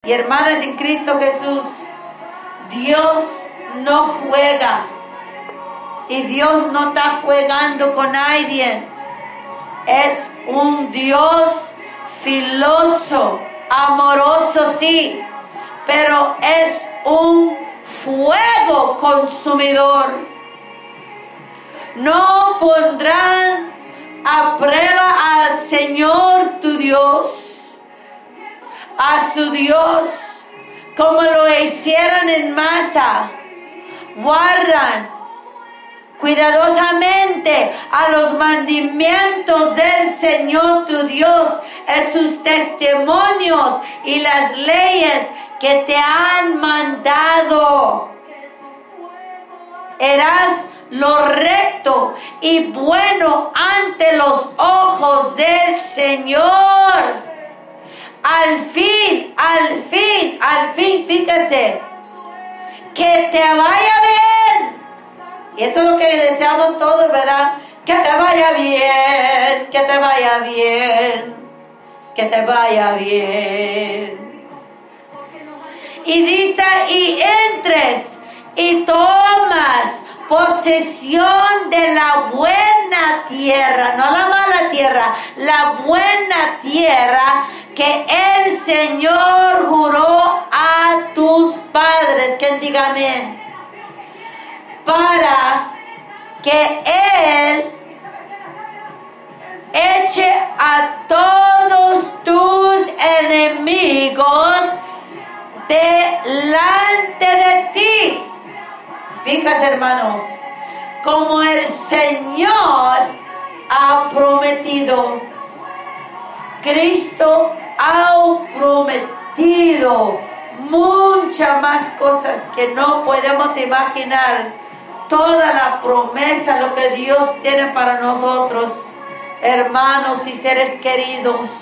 Y hermanas en Cristo Jesús, Dios no juega. Y Dios no está jugando con nadie. Es un Dios filoso, amoroso, sí, pero es un fuego consumidor. No pondrán a prueba al Señor tu Dios, a su Dios, como lo hicieron en masa. Guardan cuidadosamente a los mandamientos del Señor tu Dios, en sus testimonios y las leyes que te han mandado. Harás lo recto y bueno ante los ojos del Señor. Al fin, fíjese, que te vaya bien. Y eso es lo que deseamos todos, ¿verdad? Que te vaya bien, que te vaya bien, que te vaya bien. Y dice, y entres y tomas posesión de la buena tierra, no la mala tierra, la buena tierra que el Señor juró a tus padres. ¿Quién diga amén? Para que Él eche a todos tus enemigos delante de ti. Fíjate, hermanos, como el Señor ha prometido, Cristo ha prometido muchas más cosas que no podemos imaginar. Toda la promesa, lo que Dios tiene para nosotros, hermanos y seres queridos,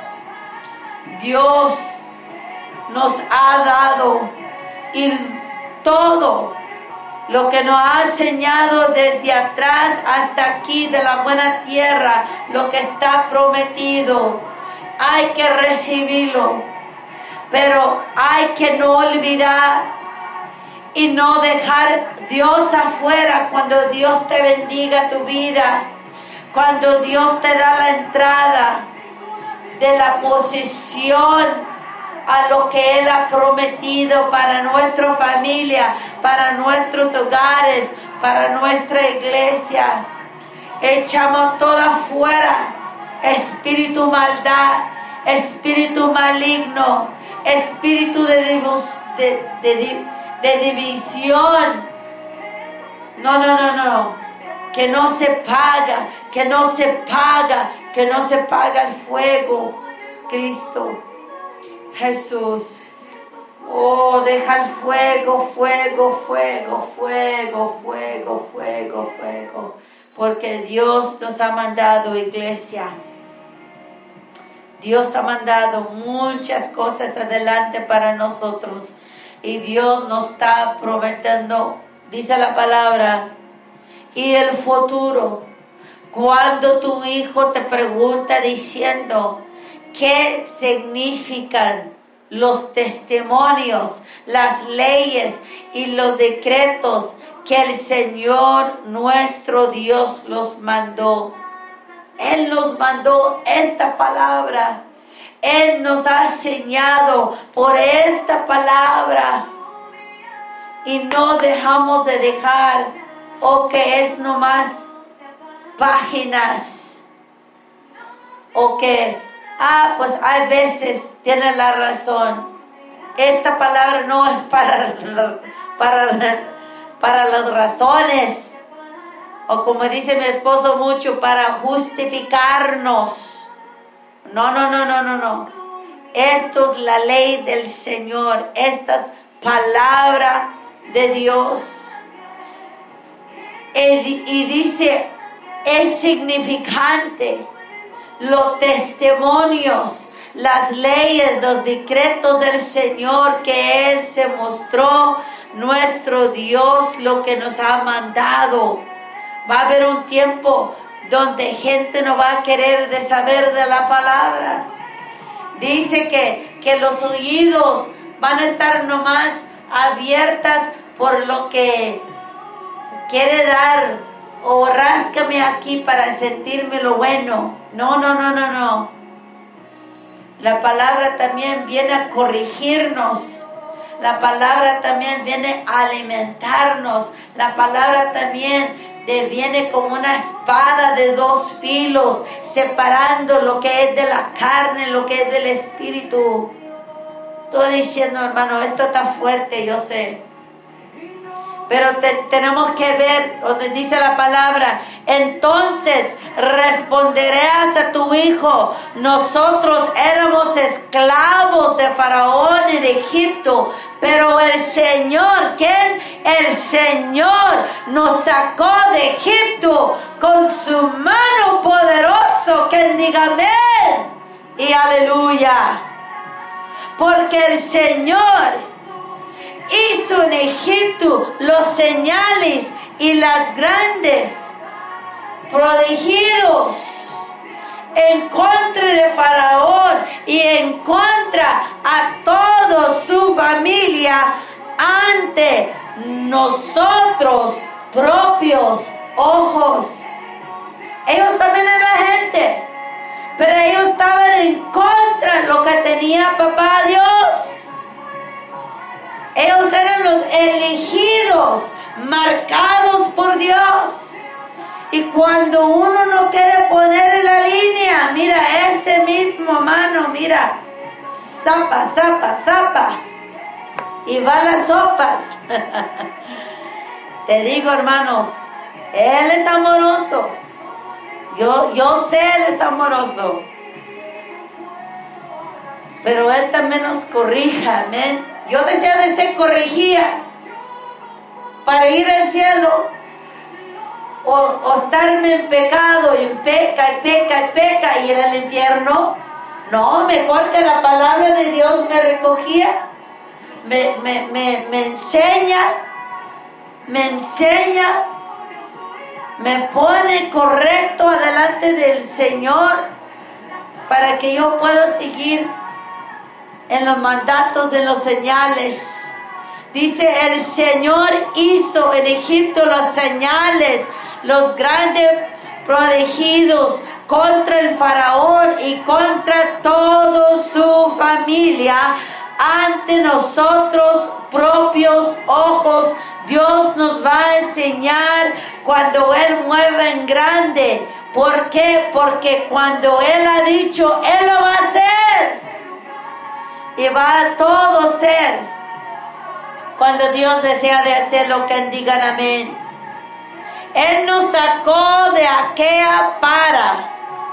Dios nos ha dado, y todo lo que nos ha enseñado desde atrás hasta aquí de la buena tierra, lo que está prometido, hay que recibirlo, pero hay que no olvidar y no dejar Dios afuera. Cuando Dios te bendiga tu vida, cuando Dios te da la entrada de la posición a lo que Él ha prometido para nuestra familia, para nuestros hogares, para nuestra iglesia, echamos todo afuera, espíritu maldad, espíritu maligno, espíritu de división. No, que no se paga, que no se paga el fuego. Cristo Jesús, oh, deja el fuego, porque Dios nos ha mandado, iglesia. Dios ha mandado muchas cosas adelante para nosotros. Y Dios nos está prometiendo, dice la palabra, y el futuro. Cuando tu hijo te pregunta diciendo, ¿qué significan los testimonios, las leyes y los decretos que el Señor nuestro Dios los mandó? Él nos mandó esta palabra. Él nos ha enseñado por esta palabra. Y no dejamos de dejar, o que es nomás páginas, o que, pues hay veces tiene la razón. Esta palabra no es para las razones, o como dice mi esposo mucho, para justificarnos. No. Esto es la ley del Señor. Esta es palabra de Dios. Y dice, es significante los testimonios, las leyes, los decretos del Señor que Él se mostró, nuestro Dios, lo que nos ha mandado. Va a haber un tiempo donde gente no va a querer de saber de la palabra. Dice que los oídos van a estar nomás abiertas por lo que quiere dar, o ráscame aquí para sentirme lo bueno. No. La palabra también viene a corregirnos. La palabra también viene a alimentarnos. La palabra también viene como una espada de dos filos, separando lo que es de la carne, lo que es del espíritu. Estoy diciendo, hermano, esto está fuerte, yo sé. Pero tenemos que ver donde dice la palabra: entonces responderás a tu hijo, nosotros éramos esclavos de Faraón en Egipto, pero el Señor, ¿quién? El Señor nos sacó de Egipto con su mano poderosa. ¿Quién diga amén? Y aleluya. Porque el Señor hizo en Egipto los señales y las grandes prodigios en contra de Faraón y en contra a toda su familia ante nosotros propios ojos. Ellos también eran gente, pero ellos estaban en contra de lo que tenía papá Dios. Ellos eran los elegidos, marcados por Dios. Y cuando uno no quiere poner en la línea, mira, ese mismo mano, mira, zapa. Y va las sopas. Te digo, hermanos, Él es amoroso. Yo sé, Él es amoroso. Pero Él también nos corrija, amén. Yo deseo de ser corregida para ir al cielo, o estarme en pecado y peca y ir al infierno. No, mejor que la palabra de Dios me recogía, me enseña, me pone correcto adelante del Señor para que yo pueda seguir en los mandatos, en los señales. Dice: el Señor hizo en Egipto las señales, los grandes prodigios contra el Faraón y contra toda su familia ante nosotros propios ojos. Dios nos va a enseñar cuando Él mueve en grande. ¿Por qué? Porque cuando Él ha dicho, Él lo va a hacer. Y va a todo ser cuando Dios desea de hacerlo. Que digan amén. Él nos sacó de aquella para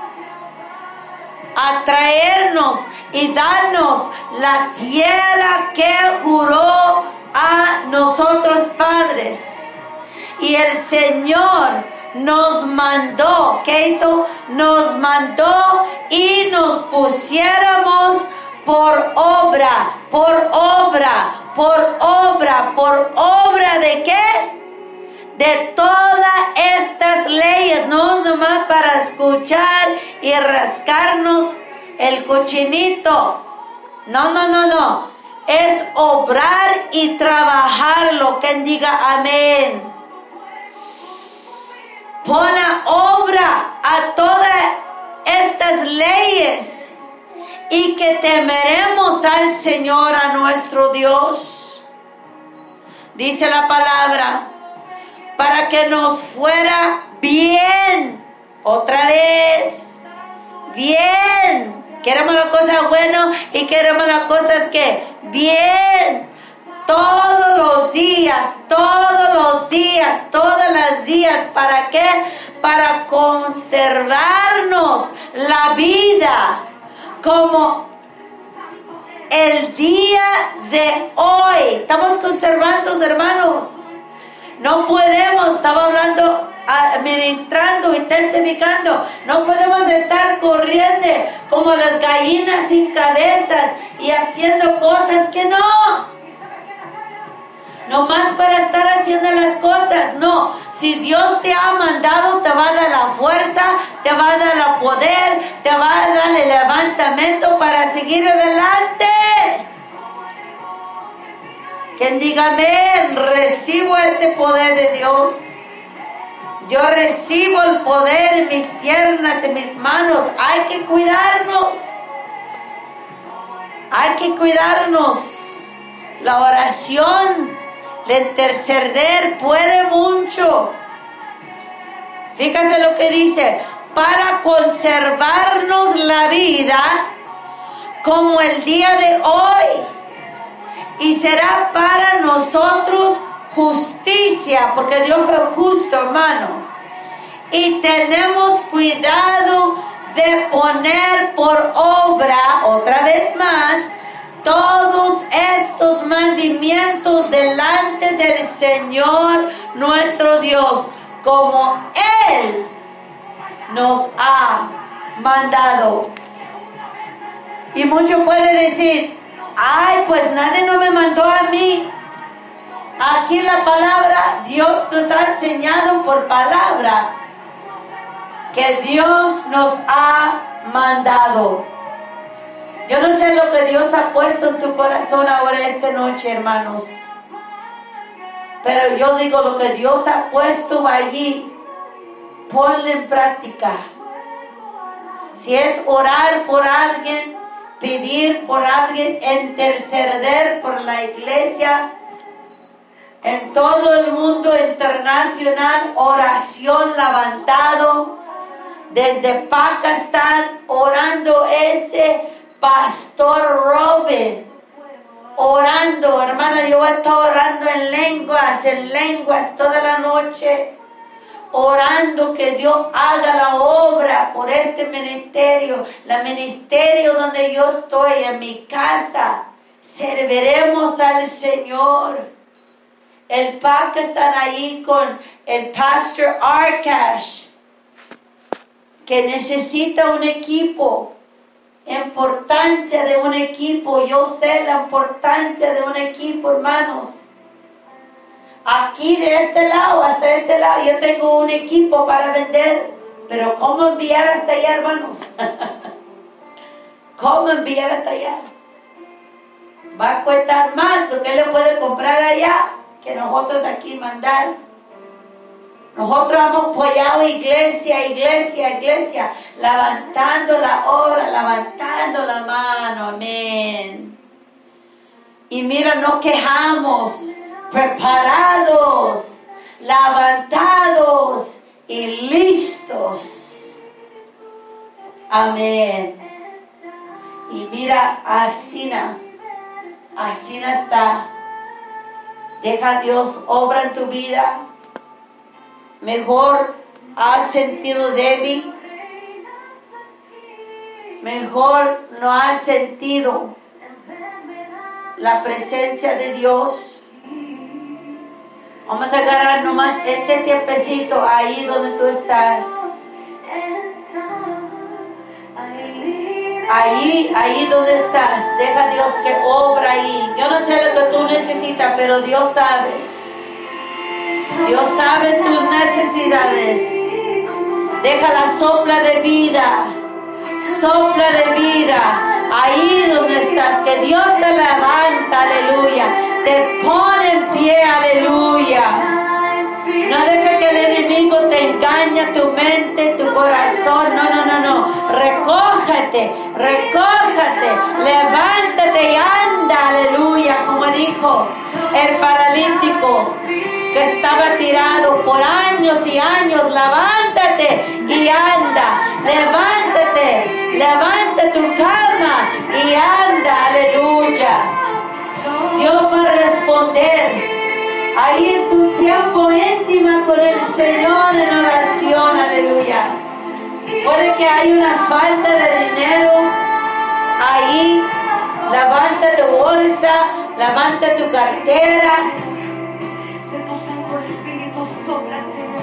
atraernos y darnos la tierra que juró a nosotros padres. Y el Señor nos mandó, ¿qué hizo? Nos mandó y nos pusiéramos por obra ¿de qué? De todas estas leyes, no nomás para escuchar y rascarnos el cochinito. No. Es obrar y trabajarlo. Quien diga amén. Pon a obra a todas estas leyes y que temeremos al Señor, a nuestro Dios. Dice la palabra, para que nos fuera bien. Otra vez, bien. Queremos las cosas buenas y queremos las cosas que bien. Todos los días. ¿Para qué? Para conservarnos la vida como el día de hoy. Estamos conservando, hermanos. No podemos, estaba hablando, administrando y testificando. No podemos estar corriendo como las gallinas sin cabezas y haciendo cosas que no. No más para estar haciendo las cosas, no. Si Dios te ha mandado, te va a dar la fuerza, te va a dar el poder, te va a dar el levantamiento para seguir adelante. Quien diga amén, recibo ese poder de Dios. Yo recibo el poder en mis piernas, en mis manos. Hay que cuidarnos. Hay que cuidarnos. La oración, el interceder puede mucho. Fíjate lo que dice. Para conservarnos la vida como el día de hoy. Y será para nosotros justicia, porque Dios es justo, hermano. Y tenemos cuidado de poner por obra, otra vez más, todos estos mandamientos delante del Señor nuestro Dios, como Él nos ha mandado. Y muchos pueden decir, ay, pues nadie no me mandó a mí. Aquí la palabra, Dios nos ha enseñado por palabra que Dios nos ha mandado. Yo no sé lo que Dios ha puesto en tu corazón ahora esta noche, hermanos. Pero yo digo lo que Dios ha puesto allí, ponlo en práctica. Si es orar por alguien, pedir por alguien, interceder por la iglesia, en todo el mundo internacional, oración levantado, desde Pakistán, orando ese pastor Robin, orando, hermana, yo he estado orando en lenguas toda la noche, orando que Dios haga la obra por este ministerio, la ministerio donde yo estoy, en mi casa, serviremos al Señor. El Pakistán ahí con el pastor Arkash, que necesita un equipo, importancia de un equipo. Yo sé la importancia de un equipo, hermanos. Aquí de este lado hasta este lado yo tengo un equipo para vender, pero ¿cómo enviar hasta allá, hermanos? ¿Cómo enviar hasta allá? Va a costar más lo que él le puede comprar allá que nosotros aquí mandar. Nosotros hemos apoyado iglesia, levantando la obra, levantando la mano, amén. Y mira, nos quejamos, preparados, levantados y listos, amén. Y mira, Asina está. Deja Dios obra en tu vida. Mejor has sentido débil. Mejor no has sentido la presencia de Dios. Vamos a agarrar nomás este tiempecito ahí donde tú estás. Ahí donde estás, deja Dios que obra ahí. Yo no sé lo que tú necesitas, pero Dios sabe. Dios sabe tus necesidades. Deja la sopla de vida. Sopla de vida. Ahí donde estás, que Dios te levanta, aleluya. Te pone en pie, aleluya. No dejes que el enemigo te engañe tu mente, tu corazón. No. Recójate, levántate y anda, aleluya. Como dijo el paralítico que estaba tirado por años y años, levántate y anda. Levanta tu cama y anda, aleluya. Dios va a responder. Ahí en tu tiempo íntima con el Señor en oración, aleluya. Puede que haya una falta de dinero. Ahí, levanta tu bolsa, levanta tu cartera. De tu Santo Espíritu sopla, Señor.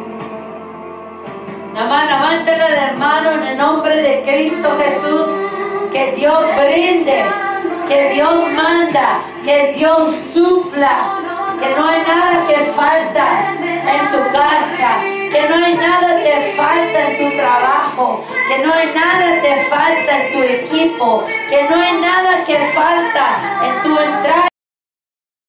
Nada más levántala de hermano en el nombre de Cristo Jesús. Que Dios brinde, que Dios manda, que Dios supla. Que no hay nada que falta en tu casa, que no hay nada que falta en tu trabajo, que no hay nada que falta en tu equipo, que no hay nada que falta en tu entrar